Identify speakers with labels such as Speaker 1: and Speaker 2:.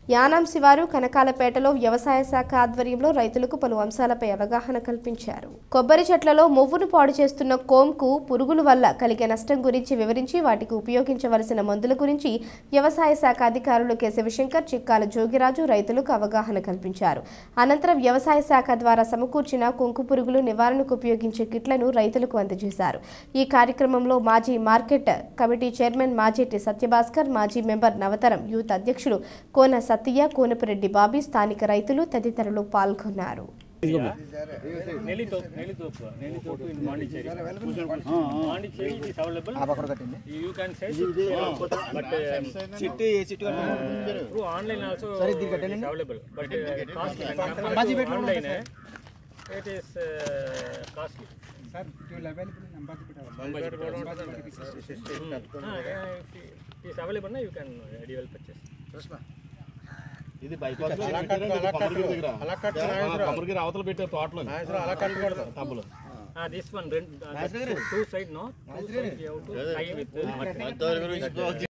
Speaker 1: యానాం శివారు కనకాలపేటలో వ్యవసాయ శాఖ ఆధ్వర్యంలో రైతులకు పలు అంశాలపై అవగాహన కల్పించారు. కొబ్బరి చెట్లలో మొవ్వును పాడు చేస్తున్న కోమ్కు పురుగుల వల్ల కలిగే నష్టం గురించి వివరించి వాటికి ఉపయోగించవలసిన మందుల గురించి వ్యవసాయ శాఖ అధికారులు కేశవశంకర్, చిక్కాల జోగిరాజు రైతులకు అవగాహన కల్పించారు. అనంతరం వ్యవసాయ శాఖ ద్వారా సమకూర్చిన కొంకు పురుగులు నివారణకు ఉపయోగించే కిట్లను రైతులకు అందజేశారు. ఈ కార్యక్రమంలో మాజీ market committee chairman Majeti Satyabhaskar, మాజీ మెంబర్ నవతరం యూత్ అధ్యక్షులు కోన సత్య, కోనపిరెడ్డి బాబీ, స్థానిక రైతులు తదితరులు పాల్గొన్నారు.
Speaker 2: It is costly. Sir, you will available in Ambajipeta. It is available now. You can ready purchase.
Speaker 3: ఇది బైపాస్ లో కొబ్బరిగిరి అవతల పెట్టే తోటలో తబ్బులు
Speaker 2: this one two side no two side you have to tie with